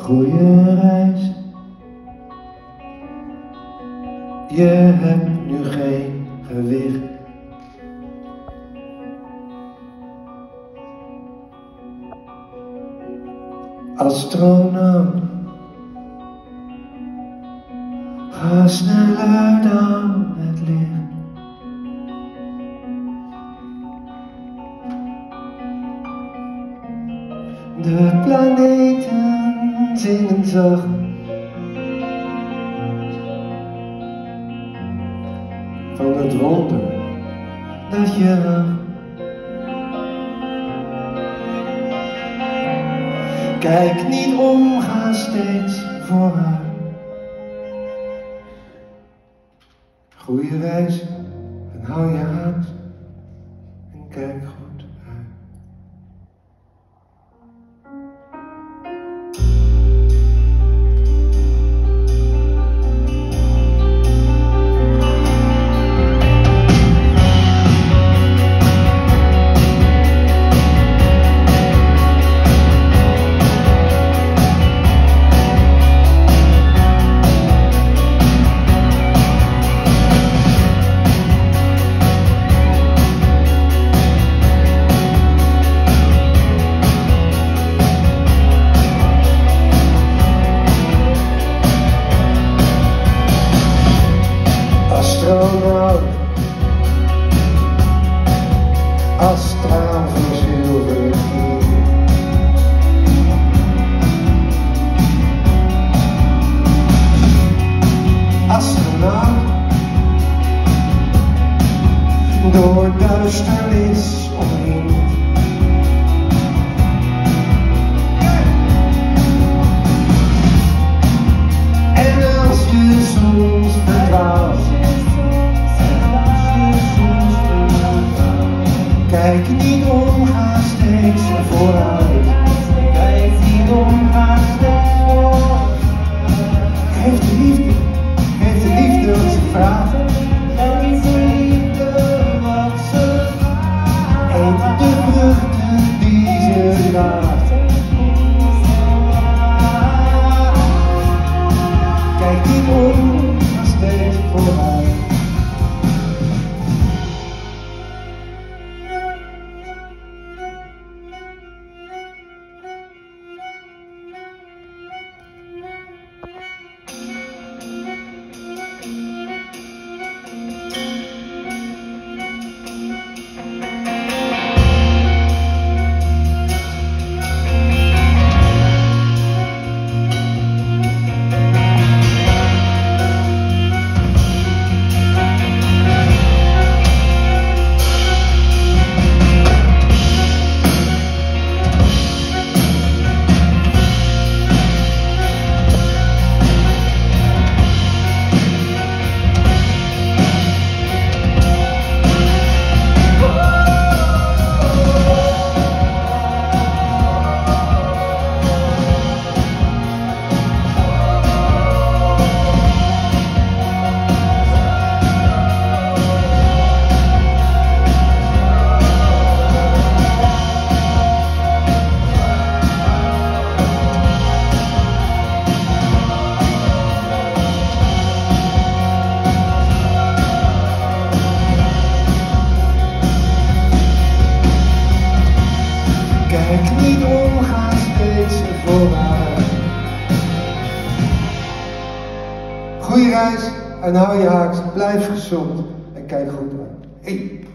Goeie reis. Je hebt nu geen gewicht. Astronaut, ga sneller dan het licht. De planeten zingen zacht. Van het wonder dat je wacht. Kijk niet om, ga steeds vooruit. Goeie reis en hou je haaks en kijk goed uit. Astronaut, als straal van zilver gier. Astronaut, door duisternis omringd. En als je soms verdwaalt, kijk niet om, ga steeds vooruit. Kijk niet om, ga steeds vooruit. Geef de liefde wat ze vraagt. Geef de liefde wat ze vraagt. Eet de vruchten die ze draagt. Kijk niet om, ga steeds vooruit. Kijk niet om, ga steeds vooruit. Goeie reis en hou je haaks, blijf gezond en kijk goed uit. Hey.